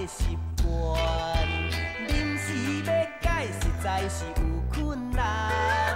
的习惯，临时要改实在是有困难。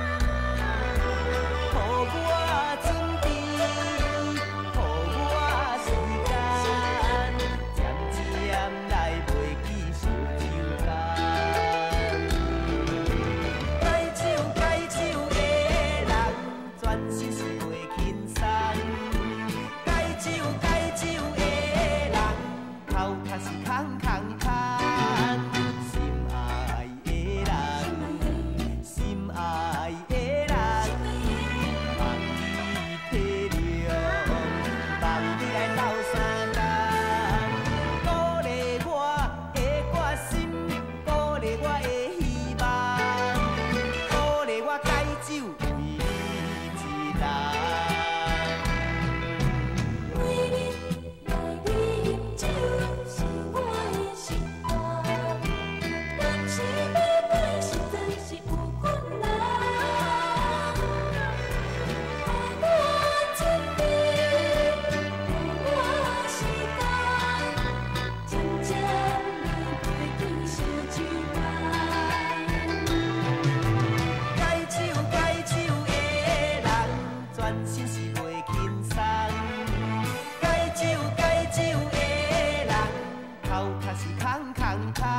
予我准备，予我时间，渐渐来袂记伤纠缠。解酒的人，全身是袂轻松。解酒的人，头壳是空空空。心爱的人，心爱的人，望你体谅，望你来斗相共，鼓励我的决心，鼓励我的希望，鼓励我解酒为你一人。 每日来你饮酒是我的习惯，临时要改实在是有困难。予我准备，予我时间，渐渐来袂记伤纠缠。 解酒的人，全身是袂轻松。解酒的人，头壳是空空空。